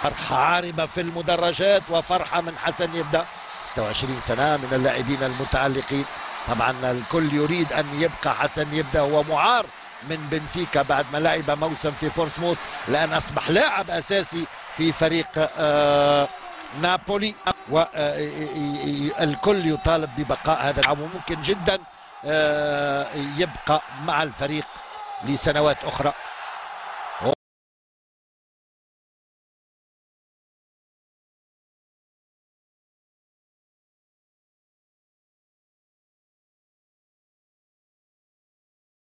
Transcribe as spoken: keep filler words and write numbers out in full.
فرحة عارمة في المدرجات وفرحة من حسن يبدأ. ستة وعشرين سنة من اللاعبين المتألقين، طبعا الكل يريد أن يبقى حسن يبدأ. هو معار من بنفيكا بعد ما لعب موسم في بورسموث، لأن أصبح لاعب أساسي في فريق آه نابولي، والكل يطالب ببقاء هذا اللاعب، وممكن جدا آه يبقى مع الفريق لسنوات أخرى.